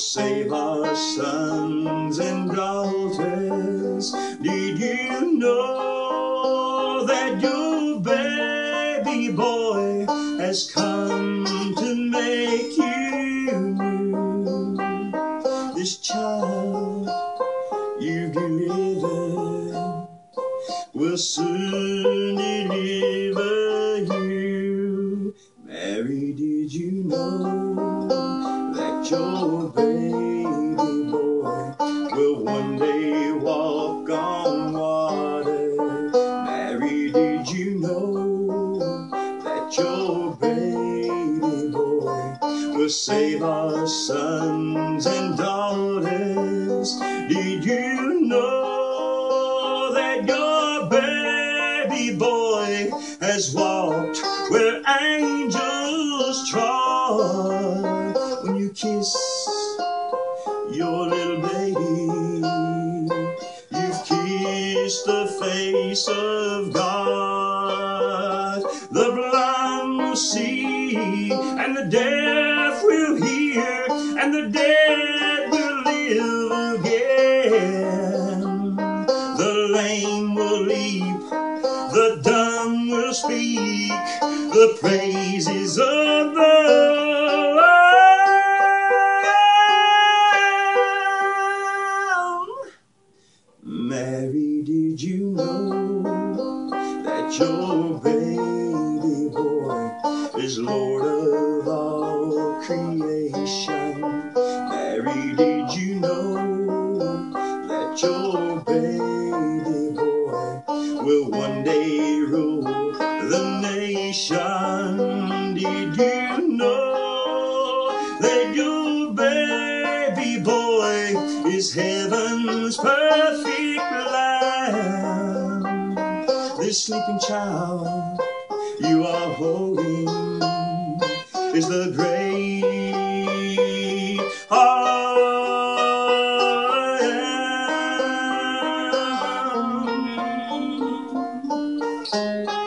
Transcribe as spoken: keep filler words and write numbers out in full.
save our sons and daughters. Did you know that your baby boy has come to make you new? This child you delivered will soon deliver you. Mary, did you know that your baby boy will one day walk on water? Mary, did you know that your baby boy will save our sons and daughters? Did you know that your baby boy has walked where angels trod? When you kiss your little baby, you've kissed the face of God. The blind will see, and the deaf will hear, and the dead will live again. The lame will leap, the dumb will speak the praises of the Lord. Mary, did you know that your baby boy is Lord of all creation? Mary, did you know that your baby boy will one day rule the nation? Did you know that your baby boy is heaven's perfect lamb? This sleeping child you are holding is the great I am.